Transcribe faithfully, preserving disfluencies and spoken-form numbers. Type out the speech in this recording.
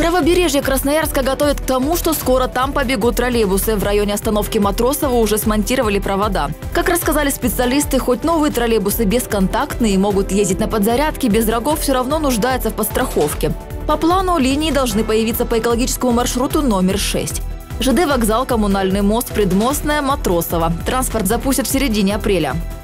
Правобережье Красноярска готовят к тому, что скоро там побегут троллейбусы. В районе остановки Матросова уже смонтировали провода. Как рассказали специалисты, хоть новые троллейбусы бесконтактные и могут ездить на подзарядке, без рогов все равно нуждаются в подстраховке. По плану линии должны появиться по экологическому маршруту номер шесть. ЖД-вокзал, Коммунальный мост, Предмостная, Матросова. Транспорт запустят в середине апреля.